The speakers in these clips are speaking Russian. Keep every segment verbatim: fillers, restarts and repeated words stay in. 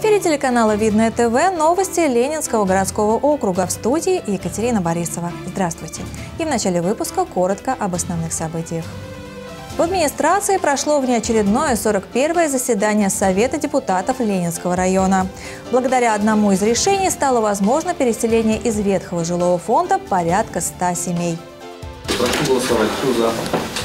эфире телеканала «Видное ТВ» новости Ленинского городского округа, в студии Екатерина Борисова. Здравствуйте. И в начале выпуска коротко об основных событиях. В администрации прошло внеочередное сорок первое заседание Совета депутатов Ленинского района. Благодаря одному из решений стало возможно переселение из ветхого жилого фонда порядка ста семей. Прошу голосовать. Кто за?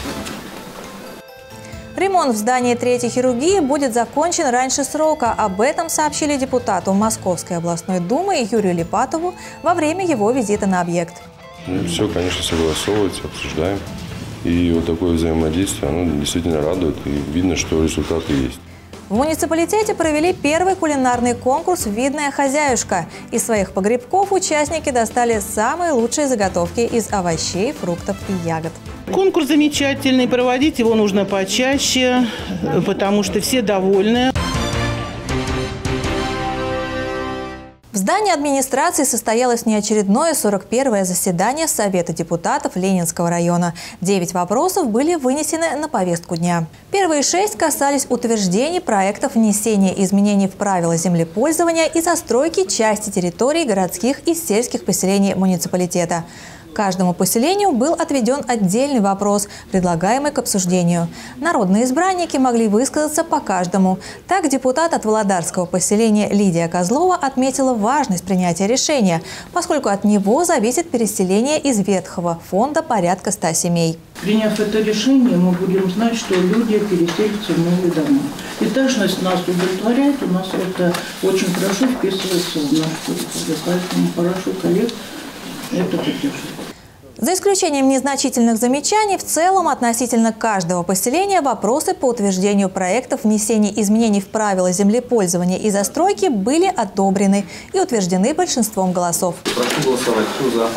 Ремонт в здании третьей хирургии будет закончен раньше срока. Об этом сообщили депутату Московской областной думы Юрию Липатову во время его визита на объект. Ну, все, конечно, согласовывается, обсуждаем. И вот такое взаимодействие, оно действительно радует. И видно, что результаты есть. В муниципалитете провели первый кулинарный конкурс «Видная хозяюшка». Из своих погребков участники достали самые лучшие заготовки из овощей, фруктов и ягод. Конкурс замечательный, проводить его нужно почаще, потому что все довольны. В здании администрации состоялось неочередное сорок первое заседание Совета депутатов Ленинского района. Девять вопросов были вынесены на повестку дня. Первые шесть касались утверждений проектов внесения изменений в правила землепользования и застройки части территорий городских и сельских поселений муниципалитета. Каждому поселению был отведен отдельный вопрос, предлагаемый к обсуждению. Народные избранники могли высказаться по каждому. Так, депутат от Володарского поселения Лидия Козлова отметила важность принятия решения, поскольку от него зависит переселение из ветхого фонда порядка ста семей. Приняв это решение, мы будем знать, что люди переселятся в новые дома. Этажность нас удовлетворяет, у нас это очень хорошо вписывается в наш курс. Поэтому прошу коллег это поддержать. За исключением незначительных замечаний, в целом относительно каждого поселения вопросы по утверждению проектов внесения изменений в правила землепользования и застройки были одобрены и утверждены большинством голосов. Прошу голосовать. Кто за?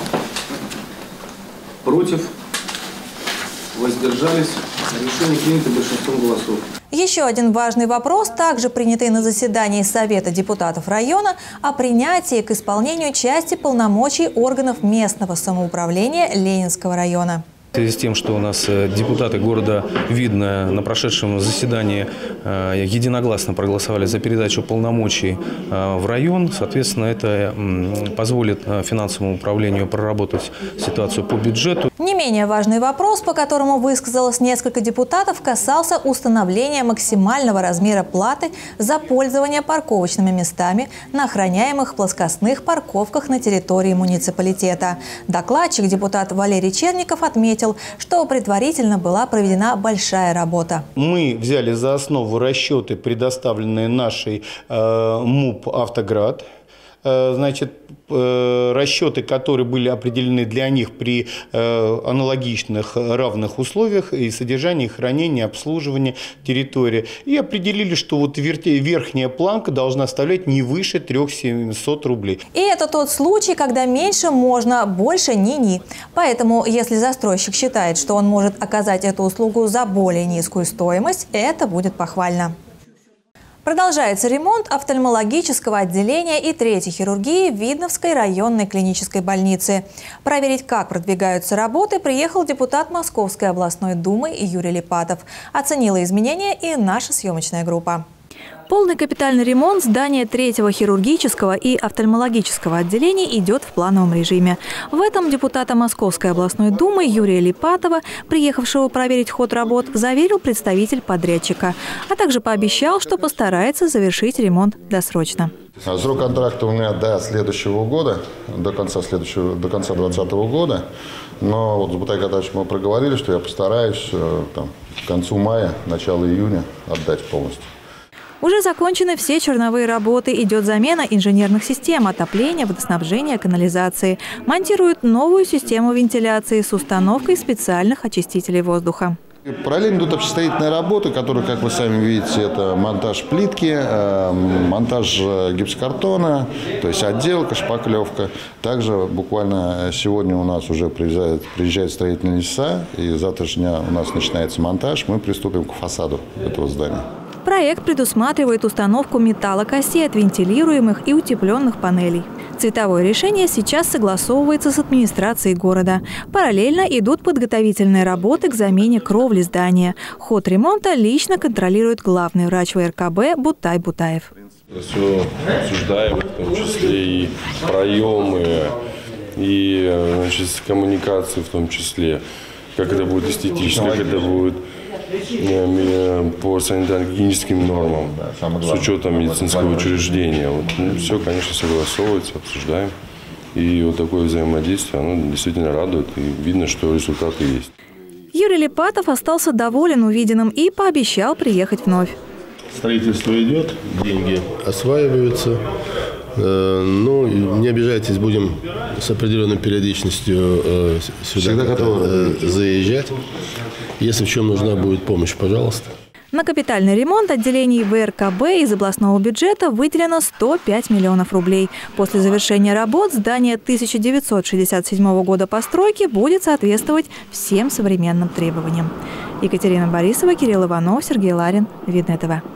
Против? Воздержались? Решение принято большинством голосов. Еще один важный вопрос, также принятый на заседании Совета депутатов района, о принятии к исполнению части полномочий органов местного самоуправления Ленинского района. В связи с тем, что у нас депутаты города Видное на прошедшем заседании единогласно проголосовали за передачу полномочий в район, соответственно, это позволит финансовому управлению проработать ситуацию по бюджету. Не менее важный вопрос, по которому высказалось несколько депутатов, касался установления максимального размера платы за пользование парковочными местами на охраняемых плоскостных парковках на территории муниципалитета. Докладчик, депутат Валерий Черников, отметил, что предварительно была проведена большая работа. Мы взяли за основу расчеты, предоставленные нашей э, МУП «Автоград». Э, значит, э, расчеты, которые были определены для них при э, аналогичных равных условиях и содержании, хранения, обслуживания территории. И определили, что вот верхняя планка должна составлять не выше трёх тысяч семисот рублей. И это тот случай, когда меньше можно, больше ни-ни. Поэтому, если застройщик считает, что он может оказать эту услугу за более низкую стоимость, это будет похвально. Продолжается ремонт офтальмологического отделения и третьей хирургии Видновской районной клинической больницы. Проверить, как продвигаются работы, приехал депутат Московской областной думы Юрий Липатов. Оценила изменения и наша съемочная группа. Полный капитальный ремонт здания третьего хирургического и офтальмологического отделений идет в плановом режиме. В этом депутата Московской областной думы Юрия Липатова, приехавшего проверить ход работ, заверил представитель подрядчика, а также пообещал, что постарается завершить ремонт досрочно. Срок контракта у меня до следующего года, до конца следующего, до конца двадцатого года. Но вот с Бутай Катаевичем мы проговорили, что я постараюсь там, к концу мая, начало июня отдать полностью. Уже закончены все черновые работы. Идет замена инженерных систем отопления, водоснабжения, канализации. Монтируют новую систему вентиляции с установкой специальных очистителей воздуха. Параллельно идут общестроительные работы, которые, как вы сами видите, это монтаж плитки, монтаж гипсокартона, то есть отделка, шпаклевка. Также буквально сегодня у нас уже приезжают, приезжают строительные леса, и с завтрашнего дня у нас начинается монтаж. Мы приступим к фасаду этого здания. Проект предусматривает установку металлокосей от вентилируемых и утепленных панелей. Цветовое решение сейчас согласовывается с администрацией города. Параллельно идут подготовительные работы к замене кровли здания. Ход ремонта лично контролирует главный врач вэ эр ка бэ Бутай Бутаев. Все обсуждаем, в том числе и проемы, и, значит, коммуникации в том числе, как это будет эстетично, как это будет по санитарно-гигиеническим нормам, с учетом медицинского учреждения. Вот, ну, все, конечно, согласовывается, обсуждаем. И вот такое взаимодействие, оно действительно радует, и видно, что результаты есть. Юрий Липатов остался доволен увиденным и пообещал приехать вновь. Строительство идет, деньги осваиваются. Ну, не обижайтесь, будем с определенной периодичностью сюда заезжать. Если в чем нужна будет помощь, пожалуйста. На капитальный ремонт отделений вэ эр ка бэ из областного бюджета выделено сто пять миллионов рублей. После завершения работ здание тысяча девятьсот шестьдесят седьмого года постройки будет соответствовать всем современным требованиям. Екатерина Борисова, Кирилл Иванов, Сергей Ларин. Видное тэ вэ.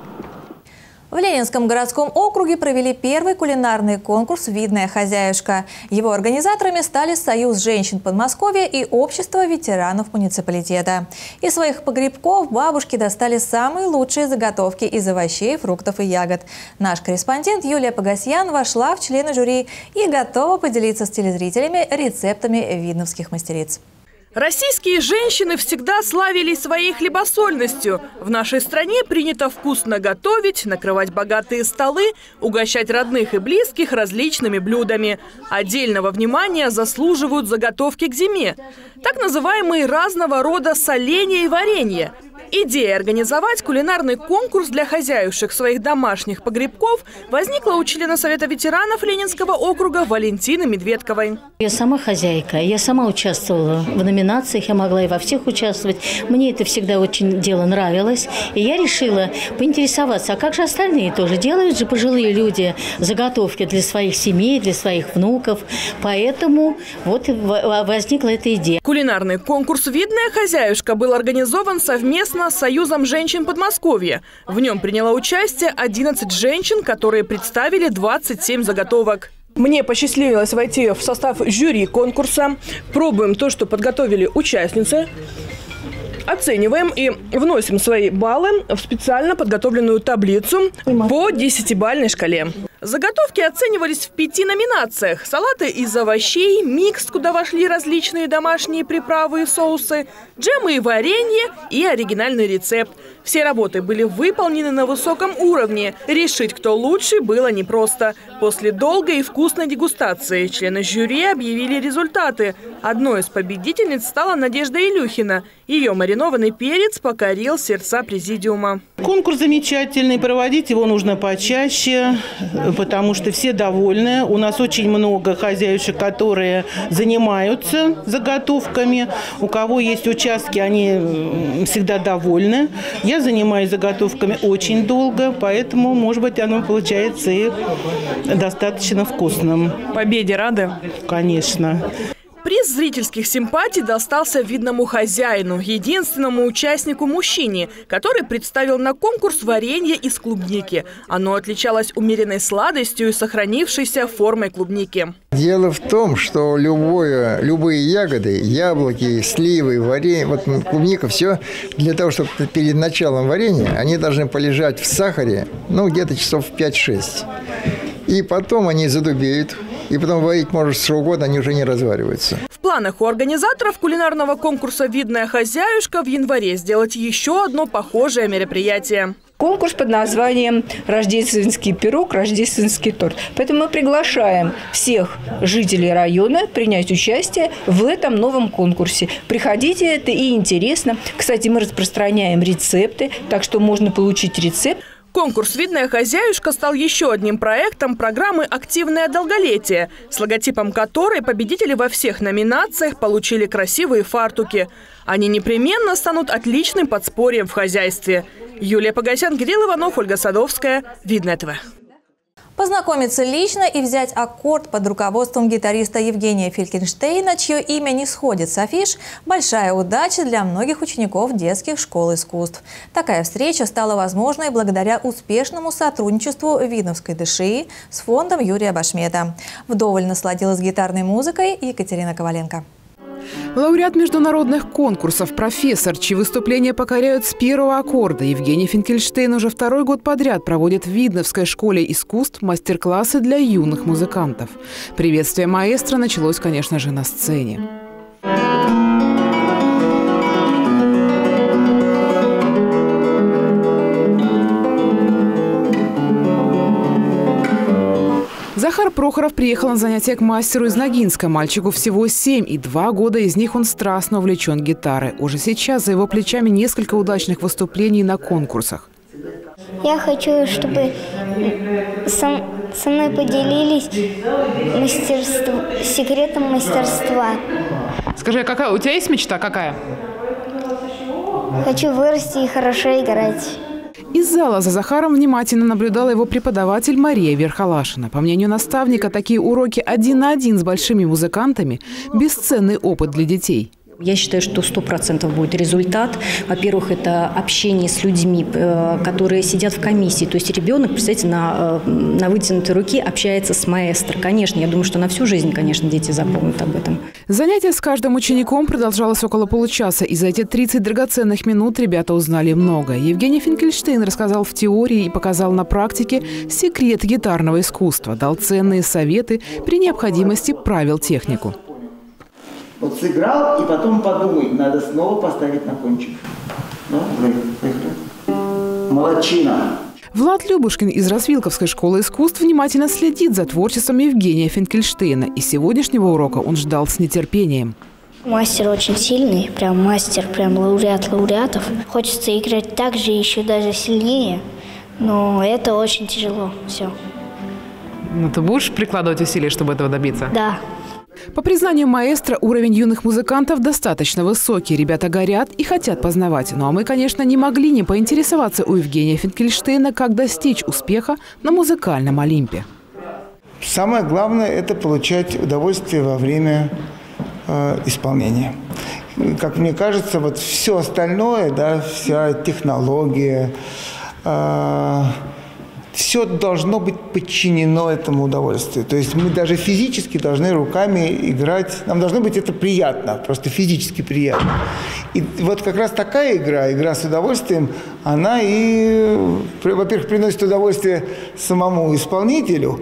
В Ленинском городском округе провели первый кулинарный конкурс «Видная хозяюшка». Его организаторами стали Союз женщин Подмосковья и Общество ветеранов муниципалитета. Из своих погребков бабушки достали самые лучшие заготовки из овощей, фруктов и ягод. Наш корреспондент Юлия Погасьян вошла в члены жюри и готова поделиться с телезрителями рецептами видновских мастериц. Российские женщины всегда славились своей хлебосольностью. В нашей стране принято вкусно готовить, накрывать богатые столы, угощать родных и близких различными блюдами. Отдельного внимания заслуживают заготовки к зиме. Так называемые разного рода соленья и варенье. Идея организовать кулинарный конкурс для хозяюшек своих домашних погребков возникла у члена Совета ветеранов Ленинского округа Валентины Медведковой. Я сама хозяйка, я сама участвовала в номинациях, я могла и во всех участвовать. Мне это всегда очень дело нравилось. И я решила поинтересоваться, а как же остальные тоже? Делают же пожилые люди заготовки для своих семей, для своих внуков. Поэтому вот возникла эта идея. Кулинарный конкурс «Видная хозяюшка» был организован совместно с Союзом женщин Подмосковья. В нем приняло участие одиннадцать женщин, которые представили двадцать семь заготовок. Мне посчастливилось войти в состав жюри конкурса. Пробуем то, что подготовили участницы. Оцениваем и вносим свои баллы в специально подготовленную таблицу по десятибалльной шкале. Заготовки оценивались в пяти номинациях. Салаты из овощей, микс, куда вошли различные домашние приправы и соусы, джемы и варенье и оригинальный рецепт. Все работы были выполнены на высоком уровне. Решить, кто лучший, было непросто. После долгой и вкусной дегустации члены жюри объявили результаты. Одной из победительниц стала Надежда Илюхина. Ее маринованный перец покорил сердца президиума. Конкурс замечательный, проводить его нужно почаще, потому что все довольны. У нас очень много хозяюшек, которые занимаются заготовками. У кого есть участки, они всегда довольны. Я занимаюсь заготовками очень долго, поэтому, может быть, оно получается и достаточно вкусным. Победе рады? Конечно. Приз зрительских симпатий достался видному хозяину, единственному участнику-мужчине, который представил на конкурс варенье из клубники. Оно отличалось умеренной сладостью и сохранившейся формой клубники. Дело в том, что любое, любые ягоды, яблоки, сливы, варенье, вот клубника, все для того, чтобы перед началом варенья, они должны полежать в сахаре, ну, где-то часов пять-шесть. И потом они задубеют. И потом варить можешь что угодно, они уже не развариваются. В планах у организаторов кулинарного конкурса «Видная хозяюшка» в январе сделать еще одно похожее мероприятие. Конкурс под названием «Рождественский пирог, рождественский торт». Поэтому мы приглашаем всех жителей района принять участие в этом новом конкурсе. Приходите, это и интересно. Кстати, мы распространяем рецепты, так что можно получить рецепт. Конкурс «Видная хозяюшка» стал еще одним проектом программы «Активное долголетие», с логотипом которой победители во всех номинациях получили красивые фартуки. Они непременно станут отличным подспорьем в хозяйстве. Юлия Погасян, Кирилл Иванов, Ольга Садовская. Видное тэ вэ. Познакомиться лично и взять аккорд под руководством гитариста Евгения Финкельштейна, чье имя не сходит с афиш, большая удача для многих учеников детских школ искусств. Такая встреча стала возможной благодаря успешному сотрудничеству Видновской ДШИ с фондом Юрия Башмета. Вдоволь насладилась гитарной музыкой Екатерина Коваленко. Лауреат международных конкурсов, профессор, чьи выступления покоряют с первого аккорда, Евгений Финкельштейн уже второй год подряд проводит в Видновской школе искусств мастер-классы для юных музыкантов. Приветствие маэстро началось, конечно же, на сцене. Захар Прохоров приехал на занятия к мастеру из Ногинска. Мальчику всего семь, и два года из них он страстно увлечен гитарой. Уже сейчас за его плечами несколько удачных выступлений на конкурсах. Я хочу, чтобы со, со мной поделились мастерство, секретом мастерства. Скажи, а какая у тебя есть мечта? Какая? Хочу вырасти и хорошо играть. Из зала за Захаром внимательно наблюдала его преподаватель Мария Верхолашина. По мнению наставника, такие уроки один на один с большими музыкантами – бесценный опыт для детей. Я считаю, что сто процентов будет результат. Во-первых, это общение с людьми, которые сидят в комиссии. То есть ребенок, представьте, на, на вытянутой руке общается с маэстро. Конечно, я думаю, что на всю жизнь, конечно, дети запомнят об этом. Занятие с каждым учеником продолжалось около получаса. И за эти тридцать драгоценных минут ребята узнали много. Евгений Финкельштейн рассказал в теории и показал на практике секрет гитарного искусства. Дал ценные советы, при необходимости правил технику. Вот сыграл, и потом подумай, надо снова поставить на кончик. Да? Молодчина. Влад Любушкин из Развилковской школы искусств внимательно следит за творчеством Евгения Финкельштейна. И сегодняшнего урока он ждал с нетерпением. Мастер очень сильный, прям мастер, прям лауреат лауреатов. Хочется играть так же, еще даже сильнее, но это очень тяжело все. Ну, ты будешь прикладывать усилия, чтобы этого добиться? Да. По признанию маэстро, уровень юных музыкантов достаточно высокий. Ребята горят и хотят познавать. Ну а мы, конечно, не могли не поинтересоваться у Евгения Финкельштейна, как достичь успеха на музыкальном Олимпе. Самое главное – это получать удовольствие во время э, исполнения. Как мне кажется, вот все остальное, да, вся технология, э, все должно быть подчинено этому удовольствию. То есть мы даже физически должны руками играть. Нам должно быть это приятно, просто физически приятно. И вот как раз такая игра, игра с удовольствием, она и, во-первых, приносит удовольствие самому исполнителю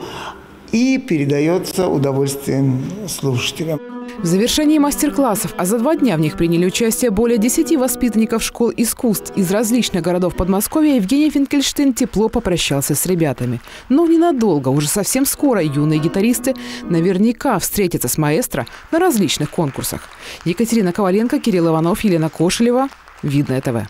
и передается удовольствием слушателям. В завершении мастер-классов, а за два дня в них приняли участие более десяти воспитанников школ искусств из различных городов Подмосковья, Евгений Финкельштейн тепло попрощался с ребятами. Но ненадолго, уже совсем скоро юные гитаристы наверняка встретятся с маэстро на различных конкурсах. Екатерина Коваленко, Кирилл Иванов, Елена Кошелева. Видное ТВ.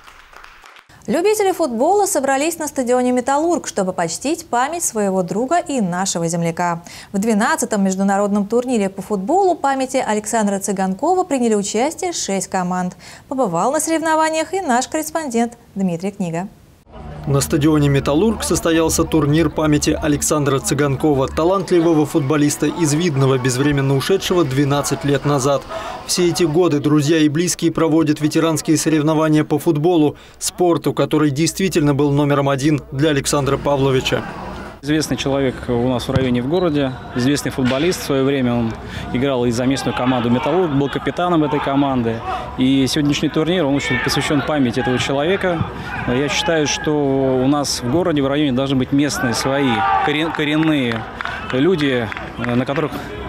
Любители футбола собрались на стадионе «Металлург», чтобы почтить память своего друга и нашего земляка. В двенадцатом международном турнире по футболу памяти Александра Цыганкова приняли участие шесть команд. Побывал на соревнованиях и наш корреспондент Дмитрий Книга. На стадионе «Металлург» состоялся турнир памяти Александра Цыганкова, талантливого футболиста из Видного, безвременно ушедшего двенадцать лет назад. Все эти годы друзья и близкие проводят ветеранские соревнования по футболу, спорту, который действительно был номером один для Александра Павловича. Известный человек у нас в районе, в городе, известный футболист. В свое время он играл и за местную команду «Металлург», был капитаном этой команды. И сегодняшний турнир, он очень посвящен памяти этого человека. Я считаю, что у нас в городе, в районе должны быть местные свои коренные люди, на которых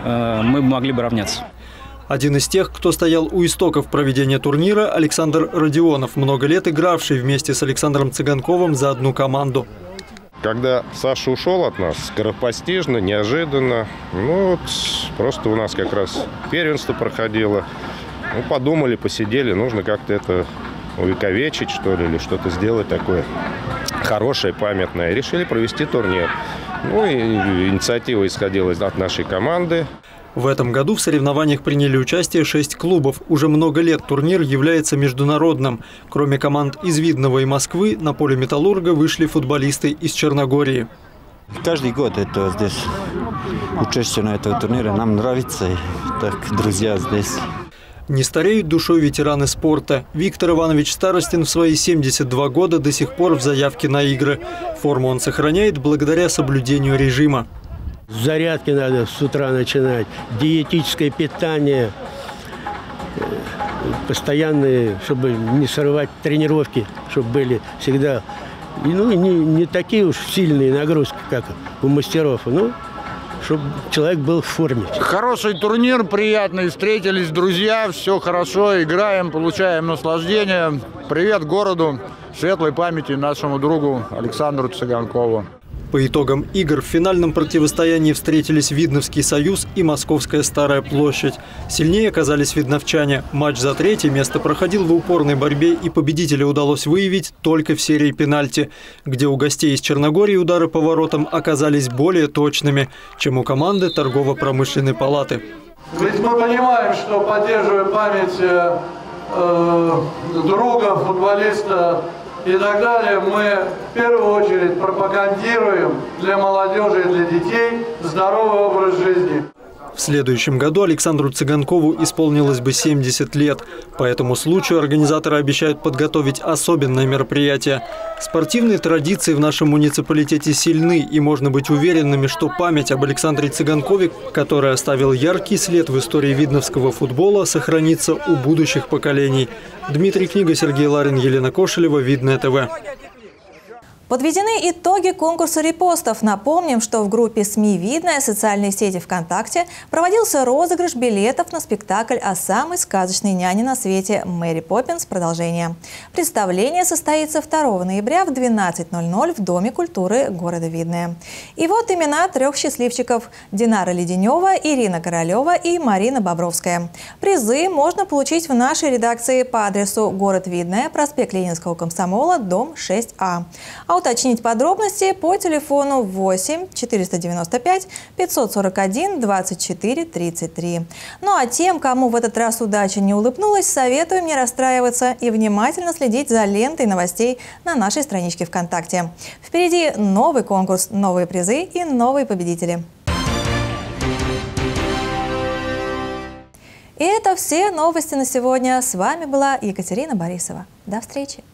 мы могли бы равняться. Один из тех, кто стоял у истоков проведения турнира, Александр Родионов, много лет игравший вместе с Александром Цыганковым за одну команду. Когда Саша ушел от нас, скоропостижно, неожиданно, ну вот просто у нас как раз первенство проходило. Ну, подумали, посидели, нужно как-то это увековечить, что ли, или что-то сделать такое хорошее, памятное. Решили провести турнир. Ну и инициатива исходила от нашей команды. В этом году в соревнованиях приняли участие шесть клубов. Уже много лет турнир является международным. Кроме команд из Видного и Москвы, на поле «Металлурга» вышли футболисты из Черногории. Каждый год это здесь участие на этом турнире нам нравится. И так, друзья здесь. Не стареют душой ветераны спорта. Виктор Иванович Старостин в свои семьдесят два года до сих пор в заявке на игры. Форму он сохраняет благодаря соблюдению режима. Зарядки надо с утра начинать, диетическое питание, постоянные, чтобы не срывать тренировки, чтобы были всегда, ну, не, не такие уж сильные нагрузки, как у мастеров, ну, чтобы человек был в форме. Хороший турнир, приятный, встретились друзья, все хорошо, играем, получаем наслаждение. Привет городу, светлой памяти нашему другу Александру Цыганкову. По итогам игр в финальном противостоянии встретились Видновский союз и Московская Старая площадь. Сильнее оказались видновчане. Матч за третье место проходил в упорной борьбе, и победителя удалось выявить только в серии пенальти, где у гостей из Черногории удары по воротам оказались более точными, чем у команды торгово-промышленной палаты. Ведь мы понимаем, что, поддерживая память э, э, друга, футболиста и так далее, мы в первую очередь пропагандируем для молодежи и для детей здоровый образ жизни. В следующем году Александру Цыганкову исполнилось бы семьдесят лет. По этому случаю организаторы обещают подготовить особенное мероприятие. Спортивные традиции в нашем муниципалитете сильны, и можно быть уверенными, что память об Александре Цыганкове, который оставил яркий след в истории видновского футбола, сохранится у будущих поколений. Дмитрий Книга, Сергей Ларин, Елена Кошелева, Видное ТВ. Подведены итоги конкурса репостов. Напомним, что в группе СМИ «Видное» социальной сети ВКонтакте проводился розыгрыш билетов на спектакль о самой сказочной няне на свете «Мэри Поппинс. Продолжение». Представление состоится второго ноября в двенадцать ноль ноль в Доме культуры города Видное. И вот имена трех счастливчиков – Динара Леденева, Ирина Королева и Марина Бобровская. Призы можно получить в нашей редакции по адресу город Видное, проспект Ленинского комсомола, дом шесть А. А уточнить подробности по телефону восемь четыреста девяносто пять пятьсот сорок один двадцать четыре тридцать три. Ну а тем, кому в этот раз удача не улыбнулась, советуем не расстраиваться и внимательно следить за лентой новостей на нашей страничке ВКонтакте. Впереди новый конкурс, новые призы и новые победители. И это все новости на сегодня. С вами была Екатерина Борисова. До встречи!